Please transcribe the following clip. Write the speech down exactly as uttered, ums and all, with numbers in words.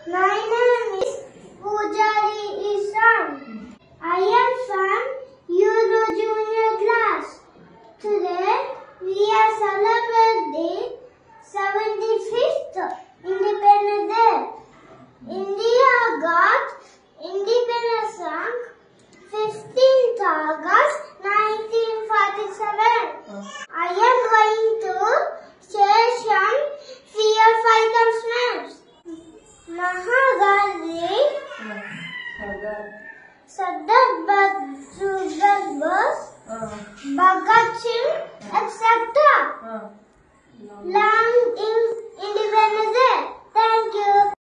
My name is Pujari Ishaan. I am from Euro Junior class. Today we are celebrating seventy-fifth Independence Day. India got independence on fifteenth August nineteen forty-seven. I am going to share some fear fighters names. Mahatma Sardar Subhash Bose, Bhagat Singh, et cetera. Long in Independence Day. Thank you.